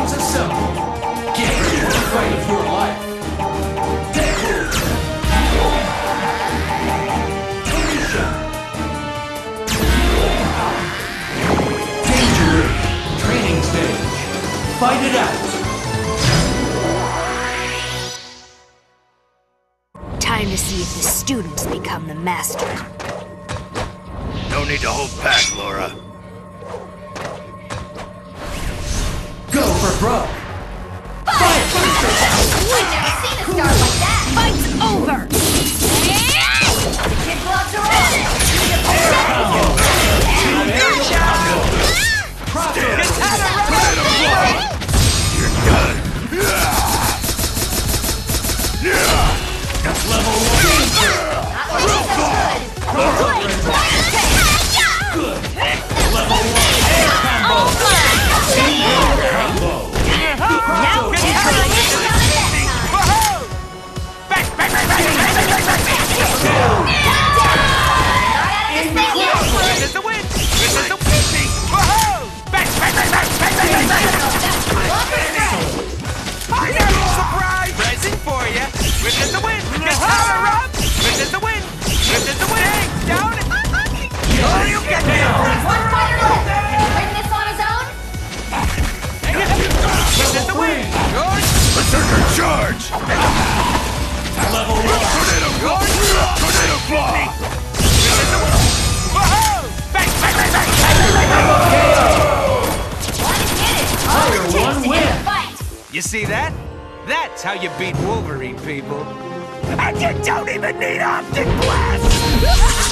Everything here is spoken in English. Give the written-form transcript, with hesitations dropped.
Squads assembled. Get ready to fight of your life. Danger! Training stage. Fight it out. Time to see if the students become the master. No need to hold back, Laura. Go for broke. Fight! I've never seen a start like that! Fight's over! The kid blocks are on! You're done. That's level 1. Good. Level 1. Air combo. Combo. Now Back! This is the win! This is the win! Whoa! Back! I got a surprise present for you! This is the win! Guitar up! This is the win! This is the win! Hey, down! Oh, you get me! One fighter left! Can he win this on his own? This is the win! Yours! Berserker charge! Level 1. Tornado block! Tornado block! This is the win! Whoa! Back! One hit it! All Player it takes one to get win. a fight! You see that? That's how you beat Wolverine, people. And you don't even need optic blast!